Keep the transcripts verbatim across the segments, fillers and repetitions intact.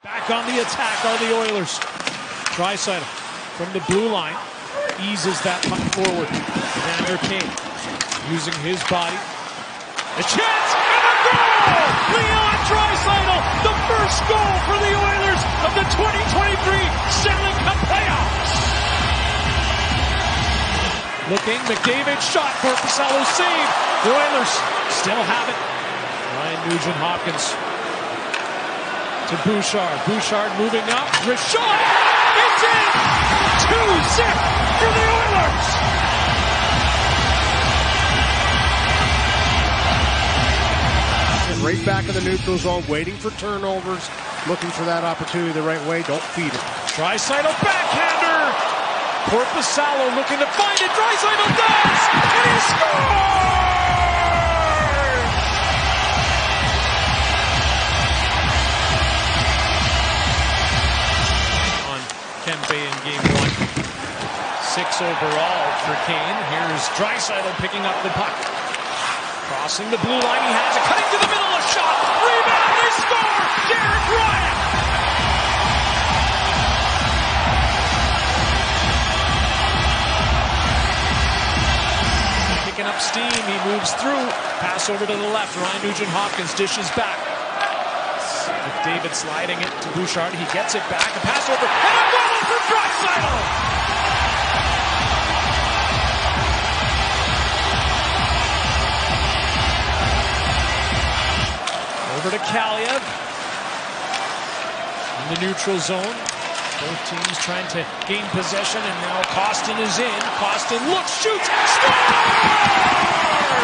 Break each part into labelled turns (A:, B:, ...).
A: Back on the attack are the Oilers. Draisaitl from the blue line eases that puck forward. Evander Kane using his body. A chance and a goal! Leon Draisaitl, the first goal for the Oilers of the twenty twenty-three Stanley Cup playoffs. Looking, McDavid shot, Korpisalo save. The Oilers still have it. Ryan Nugent-Hopkins to Bouchard. Bouchard moving up. Richard! It's in! two zip for the Oilers!
B: Right back in the neutral zone, waiting for turnovers, looking for that opportunity the right way. Don't feed it.
A: Draisaitl backhander! Korpisalo looking to find it. Draisaitl does! And he scores! Kempe in game one. Six overall for Kane. Here's Draisaitl picking up the puck. Crossing the blue line. He has it. Cutting to the middle. A shot. Rebound. They score. Derek Ryan. Picking up steam. He moves through. Pass over to the left. Ryan Nugent-Hopkins dishes back. McDavid sliding it to Bouchard. He gets it back. A pass over. And a goal for Draisaitl! Over to Kaliev. In the neutral zone. Both teams trying to gain possession, and now Kostin is in. Kostin looks, shoots, scores!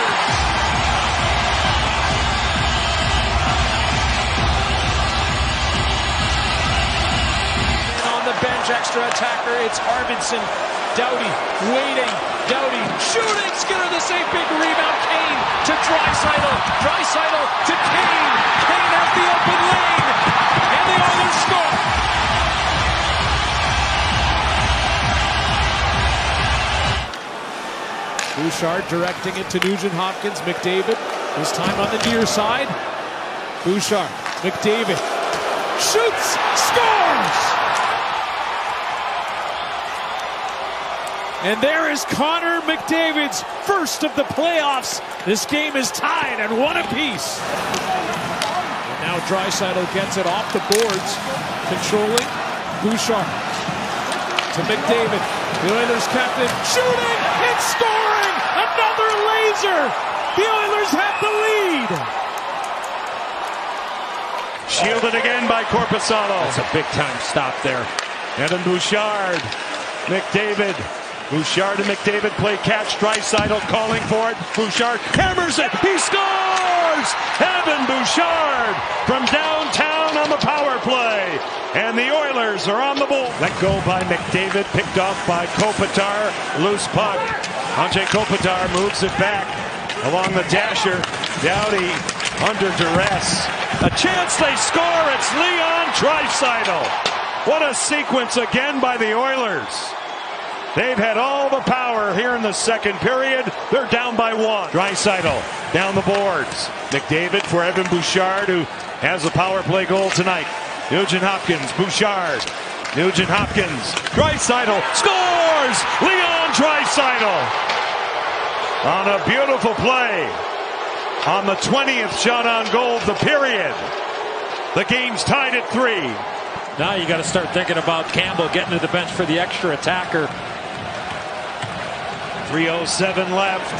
A: Bench extra attacker, it's Arvidsson. Doughty waiting, Doughty shooting, Skinner the save, big rebound, Kane to Draisaitl, Draisaitl to Kane, Kane has the open lane, and the Oilers score. Bouchard directing it to Nugent-Hopkins, McDavid, this time on the near side. Bouchard, McDavid, shoots, scores! And there is Connor McDavid's first of the playoffs. This game is tied at one apiece. And now Draisaitl gets it off the boards, controlling. Bouchard to McDavid. The Oilers captain shooting and scoring! Another laser! The Oilers have the lead!
C: Shielded again by Korpisalo.
A: That's a big-time stop there.
C: Evan Bouchard. McDavid. Bouchard and McDavid play catch. Draisaitl calling for it. Bouchard hammers it. He scores! Evan Bouchard from downtown on the power play. And the Oilers are on the board. Let go by McDavid. Picked off by Kopitar. Loose puck. Anze Kopitar moves it back along the dasher. Doughty under duress. A chance they score. It's Leon Draisaitl. What a sequence again by the Oilers. They've had all the power here in the second period. They're down by one. Draisaitl down the boards. McDavid for Evan Bouchard, who has a power play goal tonight. Nugent-Hopkins, Bouchard. Nugent-Hopkins. Draisaitl scores! Leon Draisaitl on a beautiful play. On the twentieth shot on goal of the period. The game's tied at three.
D: Now you got to start thinking about Campbell getting to the bench for the extra attacker.
C: three oh seven left.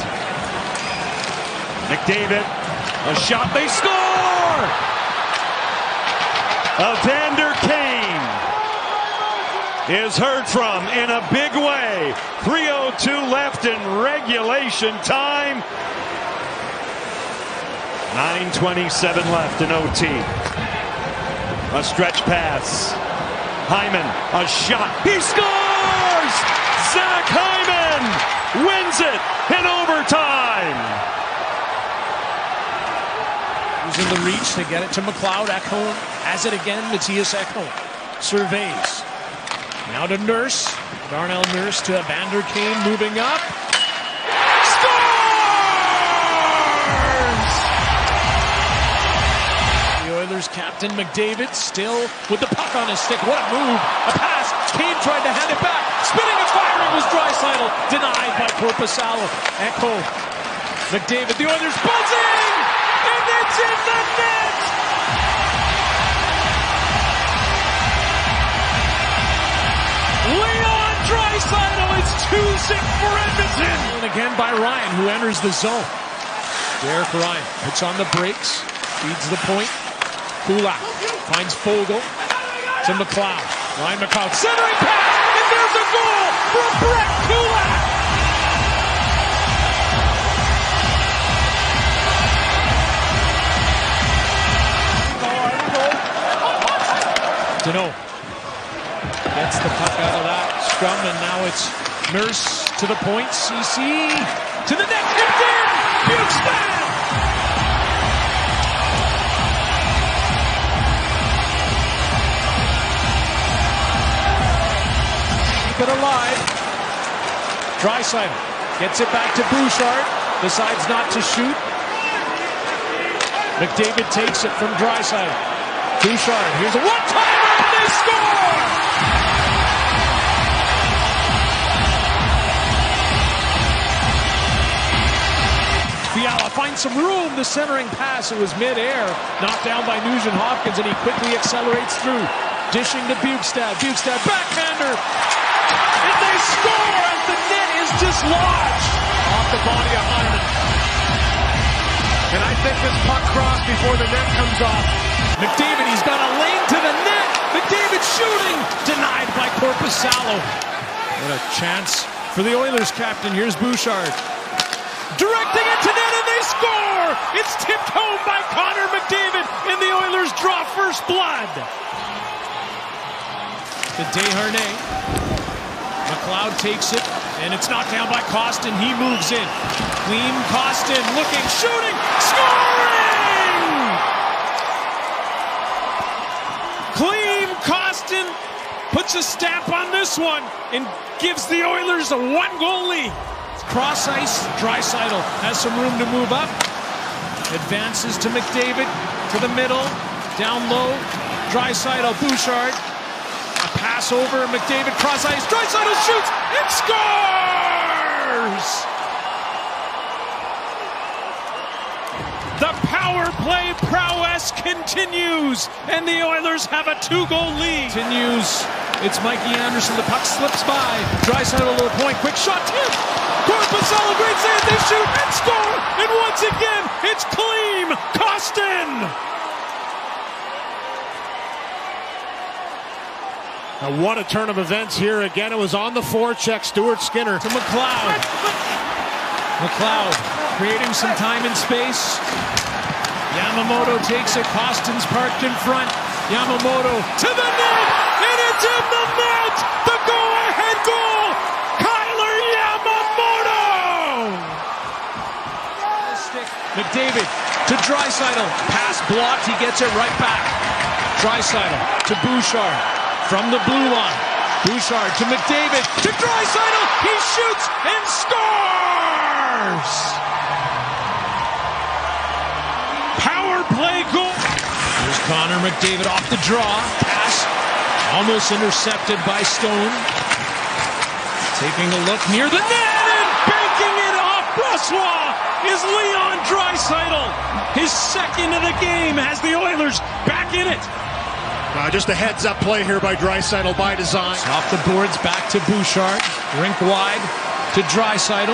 C: McDavid, a shot, they score! Evander Kane is heard from in a big way. three oh two left in regulation time. nine twenty-seven left in O T. A stretch pass. Hyman, a shot. He scores! Zach Hyman wins it in overtime.
A: Using the reach to get it to McLeod. Ekholm has it again. Matthias Ekholm surveys. Now to Nurse. Darnell Nurse to Evander Kane moving up. Scores! The Oilers Oilers captain McDavid still with the puck on his stick. What a move. A pass. Kane tried to hand it back. Spinning and firing was Draisaitl. Denied by Korpisalo. Echo. McDavid. The Oilers buzzing! And it's in the net! Leon Draisaitl. It's two zip for Edmonton. And again by Ryan, who enters the zone. Derek Ryan puts on the brakes. Feeds the point. Kulak finds Fogle to McLeod. Ryan McLeod centering pass, and there's a goal for Brett Kulak. Danault gets the puck out of that scrum, and now it's Nurse to the point. C C to the net. It's in. Bjugstad. It alive. Draisaitl gets it back to Bouchard. Decides not to shoot. McDavid takes it from Draisaitl. Bouchard, here's a one-timer, and they score! Fiala finds some room. The centering pass, it was mid-air. Knocked down by Nugent Hopkins, and he quickly accelerates through. Dishing to Bjugstad. Bjugstad backhander. And they score as the net is dislodged off the body of Hyman.
B: And I think this puck crossed before the net comes off.
A: McDavid, he's got a lane to the net. McDavid shooting. Denied by Korpisalo. What a chance for the Oilers captain. Here's Bouchard. Directing it to net, and they score! It's tipped home by Connor McDavid, and the Oilers draw first blood. To Desharnais. McLeod takes it, and it's knocked down by Kostin. He moves in. Clean Kostin, looking, shooting, scoring! Clean Kostin puts a stamp on this one and gives the Oilers a one-goal lead. Cross ice, Draisaitl has some room to move up. Advances to McDavid, to the middle, down low. Draisaitl, Bouchard. A pass over, McDavid cross ice, Draisaitl shoots and scores! The power play prowess continues, and the Oilers have a two-goal lead. Continues, it's Mikey Anderson, the puck slips by. Draisaitl to the point, quick shot, tip! Korpisalo, great save, they shoot and score! And once again, it's clean, Kostin!
B: Now what a turn of events here. Again, it was on the forecheck. Stuart Skinner
A: to McLeod. McLeod creating some time and space. Yamamoto takes it. Kostin's parked in front. Yamamoto to the net, and it's in the net. The go-ahead goal. Kyler Yamamoto. McDavid to Draisaitl. Pass blocked. He gets it right back. Draisaitl to Bouchard. From the blue line, Bouchard to McDavid, to Draisaitl, he shoots and scores! Power play goal. Here's Connor McDavid off the draw, pass, almost intercepted by Stone. Taking a look near the net and banking it off Brossoit is Leon Draisaitl. His second of the game has the Oilers back in it.
B: Uh, just a heads-up play here by Draisaitl by design.
A: It's off the boards, back to Bouchard. Rink wide to Draisaitl.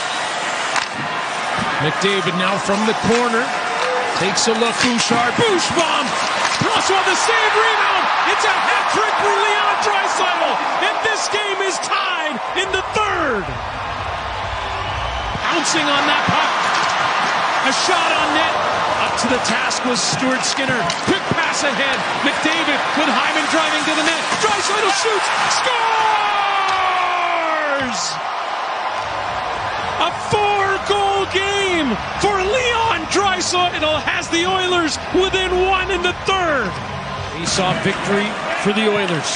A: McDavid now from the corner. Takes a look, Bouchard. Bouch bomb! Brossoit the save, rebound! It's a hat-trick for Leon Draisaitl! And this game is tied in the third! Pouncing on that puck. A shot on net. Up to the task was Stuart Skinner. Quick pass ahead. McDavid with Hyman driving to the net. Draisaitl shoots. Scores! A four-goal game for Leon Draisaitl has the Oilers within one in the third. Face-off victory for the Oilers.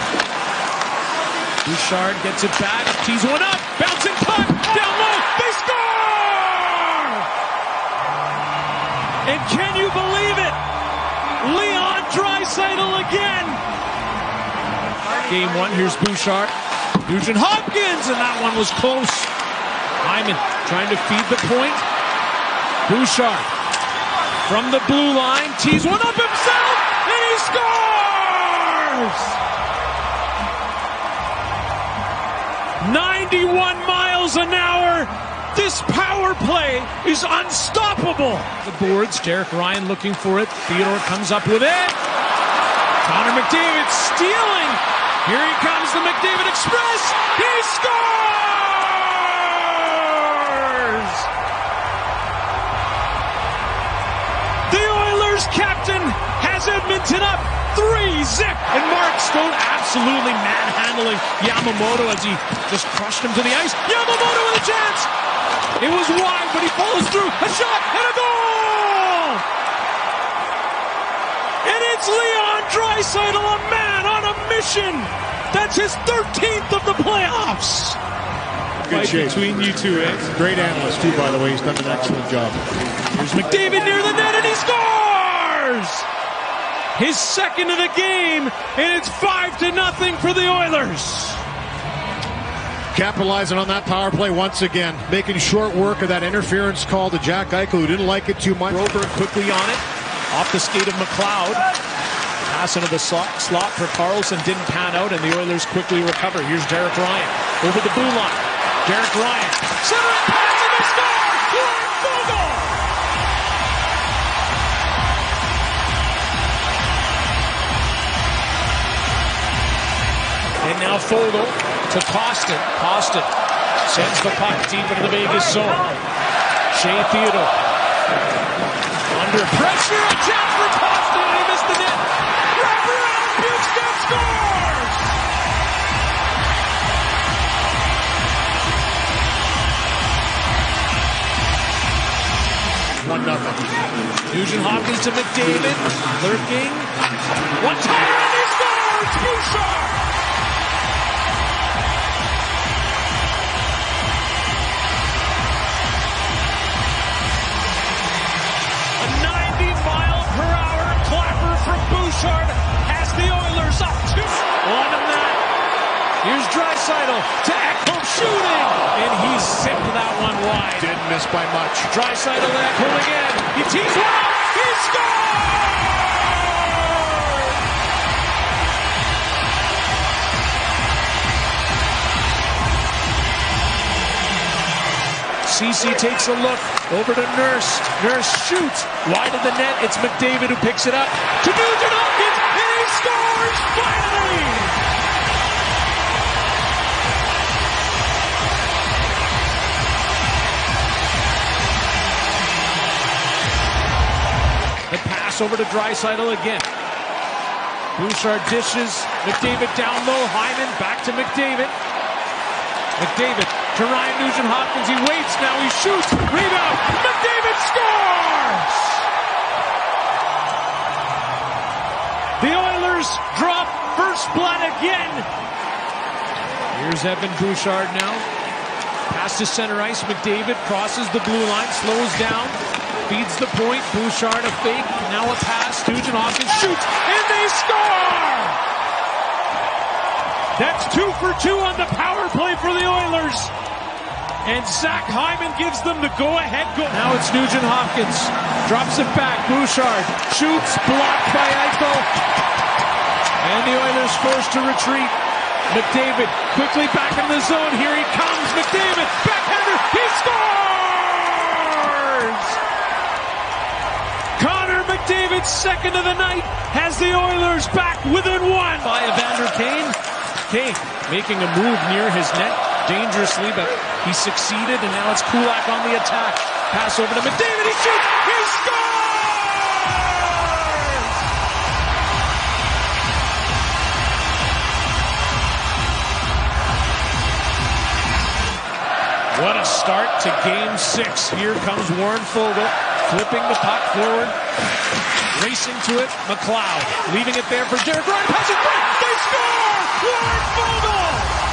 A: Bouchard gets it back. Tees one up. Bouncing puck. Down low. They score! And can you believe it? Leon Draisaitl again. Game one, here's Bouchard. Nugent Hopkins, and that one was close. Hyman trying to feed the point. Bouchard from the blue line, tees one up himself, and he scores! ninety-one miles an hour. This power play is unstoppable. The boards, Derek Ryan looking for it. Theodore comes up with it. Connor McDavid stealing. Here he comes, the McDavid Express. He scores! The Oilers captain has Edmonton up three zip. And Mark Stone absolutely manhandling Yamamoto as he just crushed him to the ice. Yamamoto with a chance. It was wide, but he follows through. A shot and a goal! And it's Leon Draisaitl, a man on a mission. That's his thirteenth of the playoffs.
B: Good
A: Fight
B: shape
A: between you two, eh?
B: Great analyst, too, by the way. He's done an excellent job.
A: Here's McDavid near the net, and he scores! His second of the game, and it's five to nothing for the Oilers.
B: Capitalizing on that power play once again. Making short work of that interference call to Jack Eichel, who didn't like it too much.
A: Broberg quickly on it. Off the skate of McLeod. Pass into the slot, slot for Carlson. Didn't pan out, and the Oilers quickly recover. Here's Derek Ryan. Over the blue line. Derek Ryan. Center pass, and they score! Warren Foegele! And now Foegele to Kostin. Kostin sends the puck deep into the Vegas zone. Shea Theodore under pressure. A chance for Kostin, and he missed the net. Wrap around, Bukestad scores!
B: One nothing.
A: Nugent Hopkins to McDavid. Lurking. One timer, and he scores! Bouchard! Bouchard has the Oilers up two one and that. Here's Draisaitl to Ekholm shooting, and he zipped that one wide.
B: Didn't miss by much.
A: Draisaitl to Ekholm again. He tees one up. He scores! Ceci takes a look over to Nurse. Nurse shoots wide of the net. It's McDavid who picks it up to Nugent Hopkins, and he scores finally. The pass over to Draisaitl again. Bouchard dishes. McDavid down low. Hyman back to McDavid. McDavid to Ryan Nugent-Hopkins. He waits, now he shoots. Rebound. McDavid scores! The Oilers drop first blood again. Here's Evan Bouchard now. Pass to center ice. McDavid crosses the blue line, slows down, feeds the point. Bouchard a fake. Now a pass. Nugent-Hopkins shoots, and they score! That's two for two on the power play for the Oilers. And Zach Hyman gives them the go-ahead goal. Now it's Nugent-Hopkins. Drops it back. Bouchard shoots, blocked by Eichel. And the Oilers forced to retreat. McDavid quickly back in the zone. Here he comes. McDavid, backhander. He scores! Connor McDavid, second of the night, has the Oilers back within one. By Evander Kane. Kane making a move near his net dangerously, but he succeeded, and now it's Kulak on the attack. Pass over to McDavid, he shoots, he scores! What a start to game six. Here comes Warren Foegele, flipping the puck forward, racing to it. McLeod leaving it there for Derek Ryan. Pass it back. They score! Warren Foegele!